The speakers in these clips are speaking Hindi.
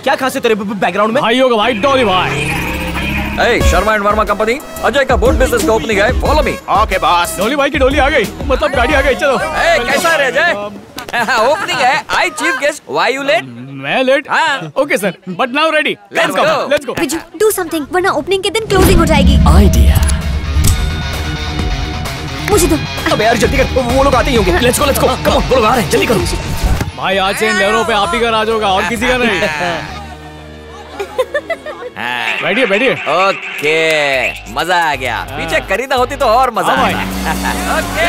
क्या खासियत तेरे बैकग्राउंड में? भाई होगा भाई, डॉली भाई। शर्मा एंड वर्मा कंपनी, अजय का बोट बिजनेस का ओपनिंग है, follow me. Okay boss. Dolly भाई की डोली आ गई, मतलब गाड़ी आ गई। चलो। कैसा है अजय? ओपनिंग है, I chief guest, why you late? मैं late? Okay sir, but now ready. Let's go, let's go. Viju, do something, वरना ओपनिंग के दिन क्लोजिंग हो जाएगी। आइडिया। मुझे दो। अबे यार जल्दी कर, वो लोग आते ही होंगे। लेट्स गो, कम ऑन, वो लोग आ रहे हैं, जल्दी करो। भाई आज से इन लहरों पे आप ही का राज होगा और किसी का नहीं। बैठिए बैठिए। ओके, मजा आ गया। पीछे खरीदा होती तो और मजा आया। ओके।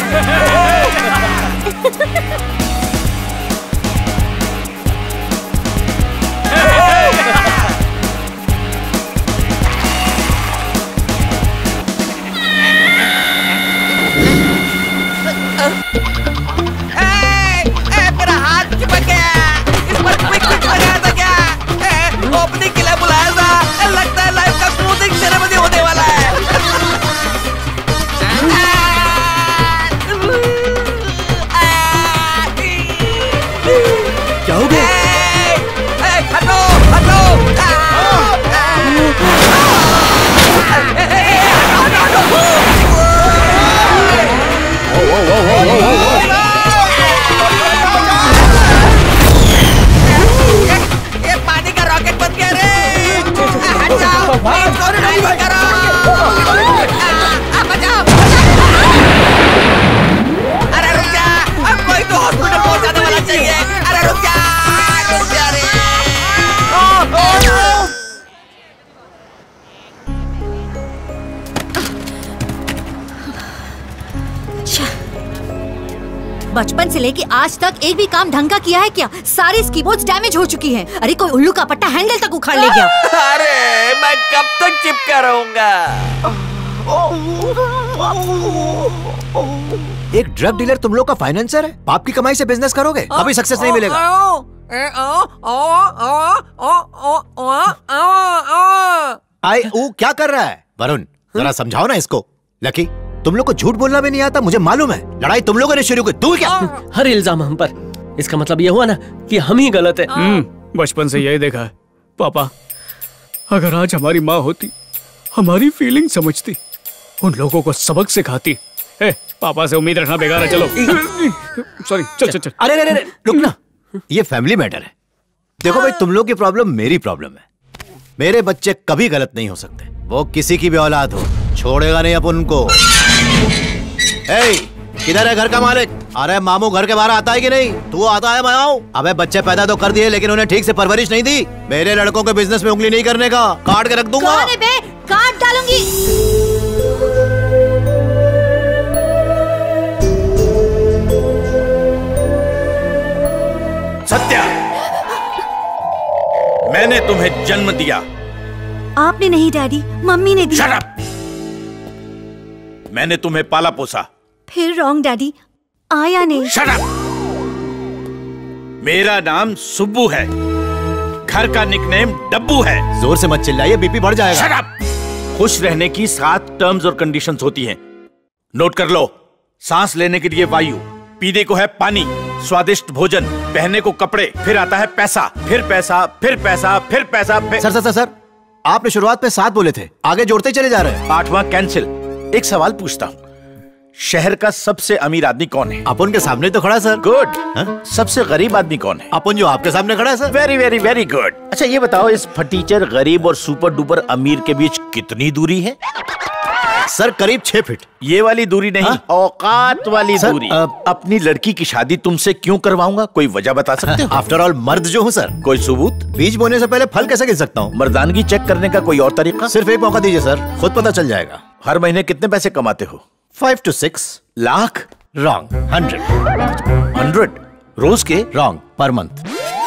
मेरा हाथ चिपक गया। इस पर क्विक लगाया था क्या? ओपनिंग के लिए बुलाया था। लगता है लाइव का क्लोजिंग सेरेमनी होने वाला है। क्या हो गया? हटो हटो। ये पानी का रॉकेट बन गया रे। हट जाओ, करो। बचाओ। अरे रुक जा, अब कोई तो हॉस्पिटल पहुंचाने वाला चाहिए। अरे रुक जा रे। बचपन से लेके आज तक एक भी काम ढंग का किया है क्या? सारी कीबोर्ड्स डैमेज हो चुकी हैं। अरे कोई उल्लू का पट्टा हैंडल तक उखाड़ ले गया। अरे मैं कब तक चिपका रहूंगा? एक ड्रग डीलर तुम लोग का फाइनेंसर है? बाप की कमाई से बिजनेस करोगे? अभी सक्सेस नहीं मिलेगा। आई वो क्या कर रहा है? वरुण जरा समझाओ ना इसको। लकी तुम लोग को झूठ बोलना भी नहीं आता, मुझे मालूम है। लड़ाई तुम लोगों ने शुरू की, तू क्या? हर इल्जाम हम पर। इसका मतलब ये हुआ ना कि हम ही गलत है। बचपन से यही देखा है पापा। अगर आज हमारी माँ होती, हमारी फीलिंग समझती, उन लोगों को सबक सिखाती। पापा से उम्मीद रखना बेकार है। चलो सॉरी, चल चल चल। अरे रुक ना, ये फैमिली मैटर है। देखो भाई, तुम लोग की प्रॉब्लम मेरी प्रॉब्लम है। मेरे बच्चे कभी गलत नहीं हो सकते, वो किसी की भी औलाद हो, छोड़ेगा नहीं अपन उनको। किधर है घर का मालिक? अरे मामू घर के बाहर आता है कि नहीं? तू आता है, मैं आऊं। अबे बच्चे पैदा तो कर दिए लेकिन उन्हें ठीक से परवरिश नहीं दी। मेरे लड़कों के बिजनेस में उंगली नहीं करने का, काट के रख दूंगा। कौन है बे? काट डालूंगी। सत्या, मैंने तुम्हें जन्म दिया। आपने नहीं डैडी, मम्मी ने दिया। Shut up! मैंने तुम्हें पाला पोसा। फिर रॉन्ग डैडी, आया नहीं। Shut up! मेरा नाम सुब्बू है, घर का निकनेम डब्बू है। जोर से मत चिल्लाइए, बीपी बढ़ जाएगा। Shut up! खुश रहने की 7 टर्म्स और कंडीशंस होती हैं, नोट कर लो। सांस लेने के लिए वायु, पीने को है पानी, स्वादिष्ट भोजन, पहनने को कपड़े, फिर आता है पैसा, फिर पैसा, फिर पैसा, फिर पैसा, सर आपने शुरुआत में 7 बोले थे, आगे जोड़ते ही चले जा रहे हैं। 8वां कैंसिल। एक सवाल पूछता हूँ, शहर का सबसे अमीर आदमी कौन है? अपन के सामने तो खड़ा है सर। गुड। सबसे गरीब आदमी कौन है? अपन जो आपके सामने खड़ा है sir. Very very very good. अच्छा ये बताओ, इस फटीचर गरीब और सुपर डुपर अमीर के बीच कितनी दूरी है? सर करीब 6 फीट। ये वाली दूरी नहीं, औकात वाली दूरी। अपनी लड़की की शादी तुमसे क्यों करवाऊंगा, कोई वजह बता सकते हो? आफ्टर ऑल मर्द जो हूँ सर। कोई सबूत? बीज बोने से पहले फल कैसे गिन सकता हूँ? मर्दानगी चेक करने का कोई और तरीका? सिर्फ एक मौका दीजिए सर, खुद पता चल जाएगा। हर महीने कितने पैसे कमाते हो? 5 to 6 लाख। रॉन्ग। 100 रोज के? Wrong, per month.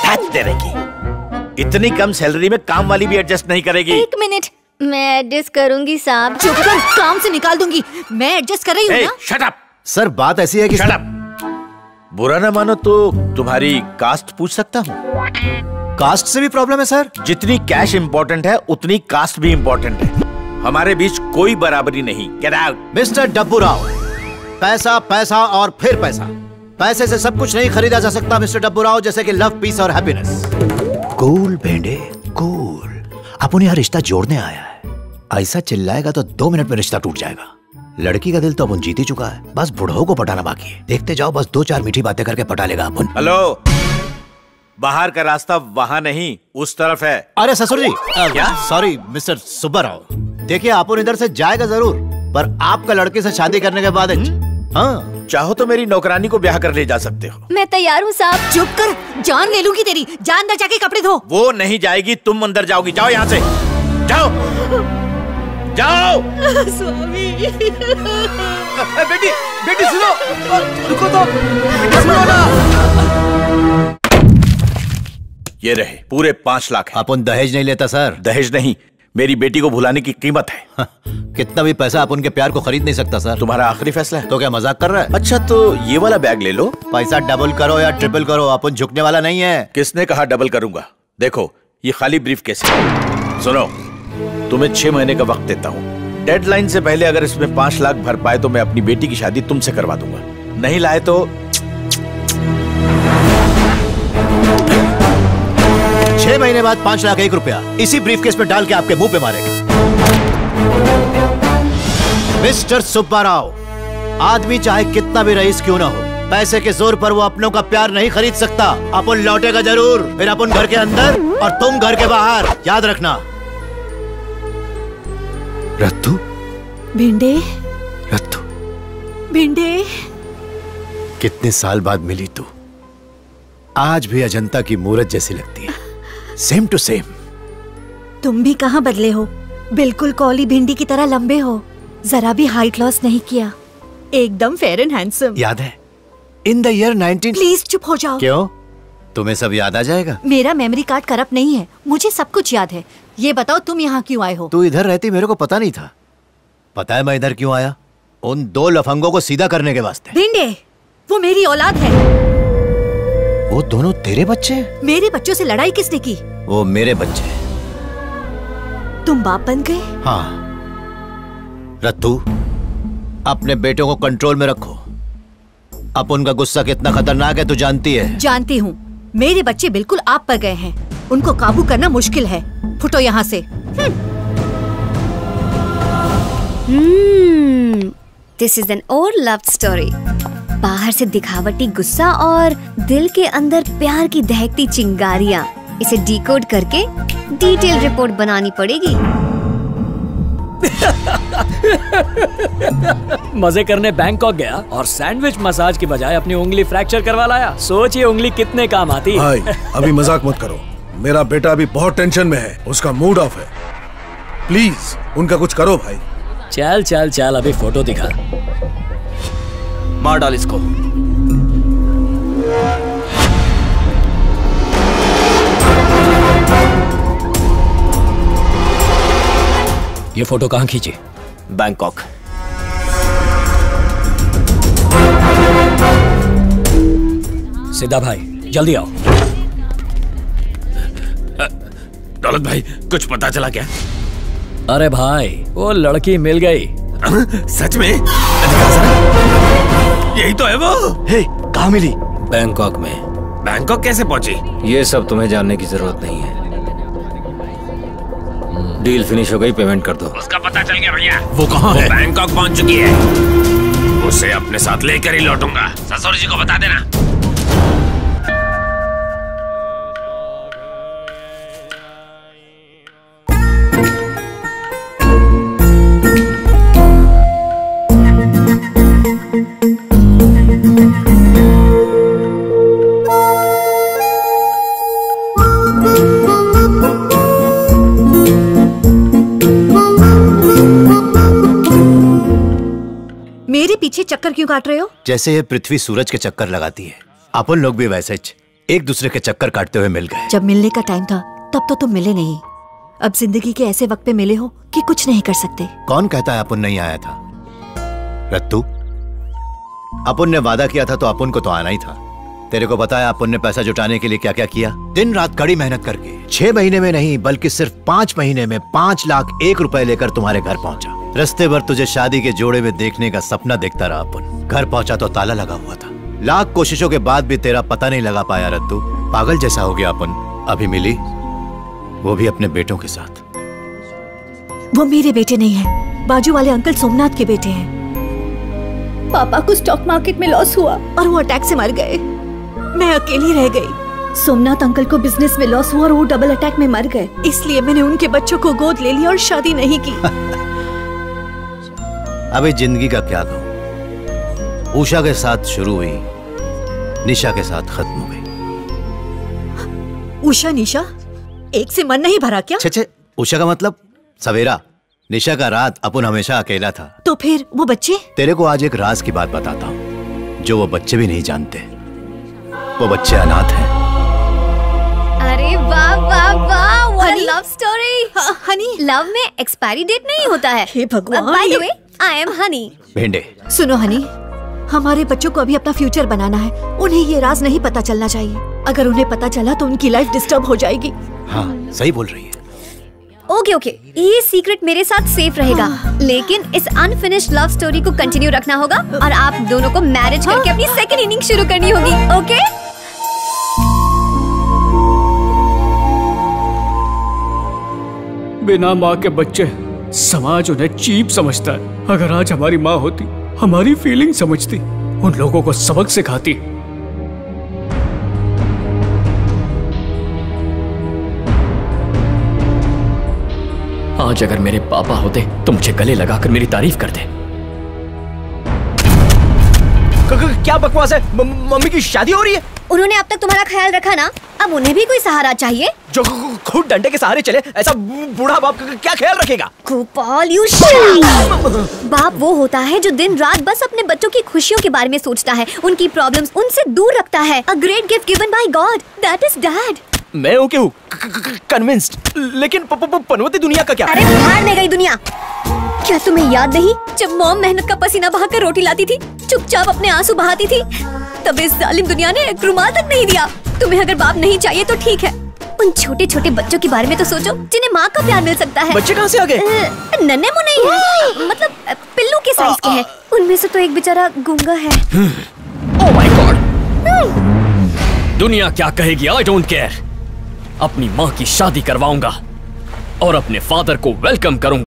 इतनी कम सैलरी में काम वाली भी एडजस्ट नहीं करेगी। 1 मिनट, मैं एडजस्ट करूंगी साहब। चुप कर, काम से निकाल दूंगी। मैं एडजस्ट कर रही हूँ ना। Shut up! सर बात ऐसी है कि शट अप! बुरा ना मानो तो तुम्हारी कास्ट पूछ सकता हूँ? कास्ट से भी प्रॉब्लम है सर? जितनी कैश इंपॉर्टेंट है उतनी कास्ट भी इंपॉर्टेंट है। हमारे बीच कोई बराबरी नहीं। Get out. Mister Dabbu Rao, पैसा पैसा और फिर पैसा। पैसे से सब कुछ नहीं खरीदा जा सकता मिस्टर डब्बू राव, जैसे कि लव, पीस और हैप्पीनेस। Cool Bhende cool. अपन यहाँ रिश्ता जोड़ने आया है, ऐसा चिल्लाएगा तो 2 मिनट में रिश्ता टूट जाएगा। लड़की का दिल तो अपन जीत ही चुका है, बस बुढ़ऊ को पटाना बाकी है। देखते जाओ, बस 2-4 मीठी बातें करके पटा लेगा अपन। हेलो, बाहर का रास्ता वहां नहीं, उस तरफ है। अरे ससुर जी, क्या? सॉरी मिस्टर सुब्बाराव, देखिए अपन इधर से जाएगा जरूर, पर आपका लड़के से शादी करने के बाद हाँ, चाहो तो मेरी नौकरानी को ब्याह कर ले जा सकते हो। मैं तैयार हूँ साहब। चुप कर, जान ले लूंगी तेरी। जा अंदर जाके कपड़े धो। वो नहीं जाएगी, तुम अंदर जाओगी। जाओ यहाँ से, जाओ जाओ। स्वामी, बेटी बेटी सुनो, रुको तो, बेटी सुनो ना। ये रहे पूरे 5 लाख है। अपन दहेज नहीं लेता सर। दहेज नहीं, मेरी बेटी को भुलाने की कीमत है। कितना भी पैसा अपन के प्यार को खरीद नहीं सकता सर। तुम्हारा आखिरी फैसला है। तो क्या मजाक कर रहा है? अच्छा तो ये वाला बैग ले लो। पैसा डबल करो या ट्रिपल करो, अपन झुकने वाला नहीं है। किसने कहा डबल करूंगा? देखो ये खाली ब्रीफ केस है। सुनो, तुम्हें 6 महीने का वक्त देता हूँ। डेडलाइन से पहले अगर इसमें 5 लाख भर पाए तो मैं अपनी बेटी की शादी तुमसे करवा दूंगा। नहीं लाए तो 6 महीने बाद 5 लाख 1 रुपया इसी ब्रीफकेस में डाल के आपके मुंह पे मारेगा। मिस्टर सुब्बाराव, आदमी चाहे कितना भी रईस क्यों ना हो, पैसे के जोर पर वो अपनों का प्यार नहीं खरीद सकता। अपन लौटेगा जरूर, फिर अपन घर के अंदर और तुम घर के बाहर, याद रखना। रत्तू, भिंडे, रत्तू, भिंडे। कितने साल बाद मिली तू, आज भी अजंता की मूरत जैसी लगती है। Same to same. तुम भी कहाँ बदले हो, बिल्कुल कौली भिंडी की तरह लंबे हो। जरा भी हाइट लॉस नहीं किया, एकदम फेयर एंड हैंडसम। याद है इन द ईयर 19। प्लीज चुप हो जाओ। क्यों, तुम्हें सब याद आ जाएगा? मेरा मेमोरी कार्ड करप्ट नहीं है, मुझे सब कुछ याद है। ये बताओ तुम यहाँ क्यों आए हो? तू इधर रहती मेरे को पता नहीं था। पता है मैं इधर क्यों आया? उन 2 लफंगों को सीधा करने के वास्ते। भिंडे, वो मेरी औलाद है। वो दोनों तेरे बच्चे? मेरे बच्चों से लड़ाई किसने की? वो मेरे बच्चे। तुम बाप बन गए? हाँ। रत्तू, अपने बेटों को कंट्रोल में रखो। अब उनका गुस्सा कितना खतरनाक है तू जानती है। जानती हूँ, मेरे बच्चे बिल्कुल आप पर गए हैं, उनको काबू करना मुश्किल है। फुटो यहाँ से। This is an old love story. बाहर से दिखावटी गुस्सा और दिल के अंदर प्यार की दहकती चिंगारियाँ। इसे डिकोड करके डिटेल रिपोर्ट बनानी पड़ेगी। मजे करने बैंकॉक गया और सैंडविच मसाज की बजाय अपनी उंगली फ्रैक्चर करवा लाया। सोचिए उंगली कितने काम आती है। भाई अभी मजाक मत करो, मेरा बेटा अभी बहुत टेंशन में है, उसका मूड ऑफ है। प्लीज उनका कुछ करो भाई। चल चल चल, अभी फोटो दिखा। मार डाल इसको। ये फोटो कहाँ खींची? बैंकॉक। सीधा भाई, जल्दी आओ। दौलत भाई, कुछ पता चला क्या? अरे भाई, वो लड़की मिल गई। सच में? यही तो है वो। हे, कहाँ मिली? बैंकॉक में। बैंकॉक कैसे पहुंची? ये सब तुम्हें जानने की जरूरत नहीं है। डील फिनिश हो गई, पेमेंट कर दो। उसका पता चल गया भैया। वो कहाँ है? बैंकॉक पहुंच चुकी है। उसे अपने साथ लेकर ही लौटूंगा। ससुर जी को बता देना। मेरे पीछे चक्कर क्यों काट रहे हो? जैसे ये पृथ्वी सूरज के चक्कर लगाती है, अपन लोग भी वैसे एक दूसरे के चक्कर काटते हुए मिल गए। जब मिलने का टाइम था तब तो तुम मिले नहीं। अब जिंदगी के ऐसे वक्त पे मिले हो कि कुछ नहीं कर सकते। कौन कहता है अपन नहीं आया था? रत्तू, अपन ने वादा किया था तो अपन को तो आना ही था। तेरे को पता है अपन ने पैसा जुटाने के लिए क्या क्या किया? दिन रात कड़ी मेहनत करके 6 महीने में नहीं बल्कि सिर्फ 5 महीने में 5 लाख 1 रुपए लेकर तुम्हारे घर पहुंचा। रास्ते भर तुझे शादी के जोड़े में देखने का सपना देखता रहा अपन। घर पहुंचा तो ताला लगा हुआ था। लाख कोशिशों के बाद भी तेरा पता नहीं लगा पाया रत्तू। पागल जैसा हो गया अपन। अभी मिली, वो भी अपने बेटों के साथ। वो मेरे बेटे नहीं हैं, बाजू वाले अंकल सोमनाथ के बेटे हैं। पापा को स्टॉक मार्केट में लॉस हुआ और वो अटैक से मर गए। मैं अकेली रह गई। सोमनाथ अंकल को बिजनेस में लॉस हुआ और वो डबल अटैक में मर गए। इसलिए मैंने उनके बच्चों को गोद ले लिया और शादी नहीं की। अबे जिंदगी का क्या कहूं, उषा के साथ शुरू हुई, निशा के साथ खत्म हो गई। उषा निशा एक से मन नहीं भरा क्या? छे, उषा का मतलब सवेरा, निशा का रात। अपुन हमेशा अकेला था। तो फिर वो बच्चे? तेरे को आज एक राज की बात बताता हूँ जो वो बच्चे भी नहीं जानते। वो बच्चे अनाथ हैं। अरे वाह वाह वाह, what love story. Honey, love में एक्सपायरी डेट नहीं होता है। हे भगवान। By the way, I am honey. Bhende, सुनो हनी, हमारे बच्चों को अभी अपना फ्यूचर बनाना है। उन्हें ये राज नहीं पता चलना चाहिए। अगर उन्हें पता चला तो उनकी लाइफ डिस्टर्ब हो जाएगी। हाँ सही बोल रही है। ओके, ये सीक्रेट मेरे साथ सेफ रहेगा, लेकिन इस अनफिनिश्ड लव स्टोरी को कंटिन्यू रखना होगा और आप दोनों को मैरिज करके अपनी सेकंड इनिंग शुरू करनी होगी। ओके? बिना माँ के बच्चे, समाज उन्हें चीप समझता है। अगर आज हमारी माँ होती, हमारी फीलिंग समझती, उन लोगों को सबक सिखाती। आज अगर मेरे पापा होते तो मुझे गले लगाकर मेरी तारीफ करते। क्या बकवास है? मम्मी की शादी हो रही है। उन्होंने अब तक तुम्हारा ख्याल रखा ना, अब उन्हें भी कोई सहारा चाहिए। जो खुद डंडे के सहारे चले, ऐसा बूढ़ा बाप क्या ख्याल रखेगा? Gopal, you shut up. बाप वो होता है जो दिन रात बस अपने बच्चों की खुशियों के बारे में सोचता है, उनकी प्रॉब्लम्स उनसे दूर रखता है। A great gift given by God, that is dad. मैं ओके हूँ, कन्विंस्ड, लेकिन पनवती दुनिया का क्या? अरे भाड़ में गई दुनिया। क्या तुम्हें याद नहीं जब मॉम मेहनत का पसीना बहाकर रोटी लाती थी, चुपचाप अपने आंसू बहाती थी, तब इस जालिम दुनिया ने एक रुमाल तक नहीं दिया। तुम्हें अगर बाप नहीं चाहिए तो ठीक है, उन छोटे छोटे बच्चों के बारे में तो सोचो जिन्हें माँ का प्यार मिल सकता है। बच्चे कहाँ से आ गए? नन्हे मुन्ने ही हैं, मतलब पिल्लू के साइज के हैं। उनमें से तो एक बेचारा गूंगा है। ओह माय गॉड, दुनिया क्या कहेगी आई डोंट केयर। अपनी माँ की शादी करवाऊंगा और अपने फादर को वेलकम करूंगा।